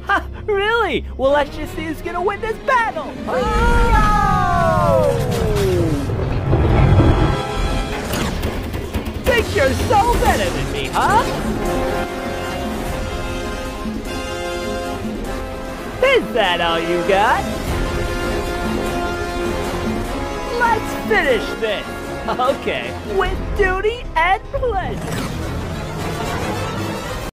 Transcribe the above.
Ha! Really? Well, let's just see who's gonna win this battle! Think you're so better than me, huh? Is that all you got? Let's finish this! Okay, with duty and pleasure!